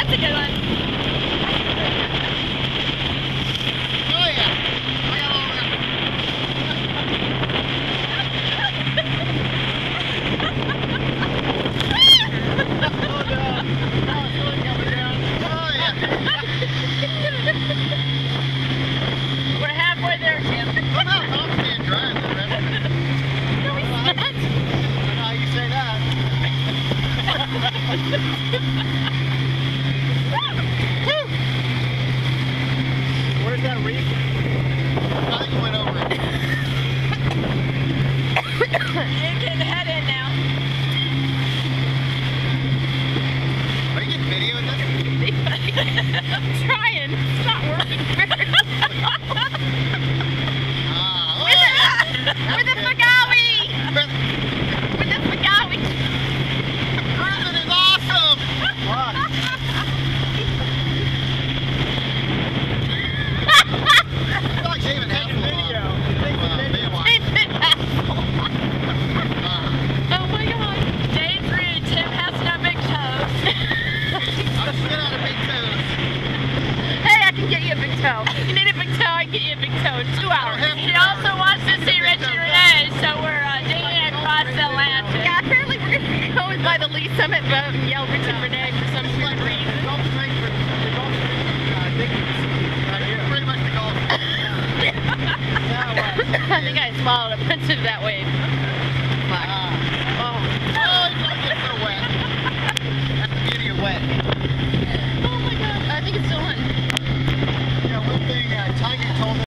That's a good one. Oh yeah. I got all that. Oh no. Oh, it's really coming down. Oh yeah. We're halfway there, Tim. Somehow Tom's being dry for the rest of it. No, he's not. I don't know how you say that. Where's that reef? I think you went over it. You can head in now. Are you getting video of this? I'm trying. It's not working very well. Ah, With the Fagawi! With the Fagawi! Cruising is awesome! What? It's like shaving half a video. Oh my god. Day 3, Tim has no big toes. I'm shit out of big toes. Hey, I can get you a big toe. You need a big toe, I can get you a big toe in 2 hours. He also wants to see Richie Renee, so we're digging across the Atlantic. Yeah, apparently we're going to go by the Lee Summit boat and yell Richie Renee for some weird reason. Pretty much the golf. I think I swallowed a bunch of that wave. Oh, it's not getting so wet. That's the beauty of wet. Oh my god, I think it's still on. Yeah, one thing Tiger told us.